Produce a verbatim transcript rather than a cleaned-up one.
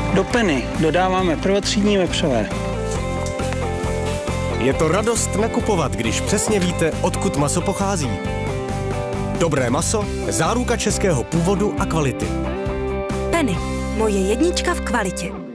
Do Penny dodáváme prvotřídní vepřové. Je to radost nakupovat, když přesně víte, odkud maso pochází. Dobré maso, záruka českého původu a kvality. Penny, moje jednička v kvalitě.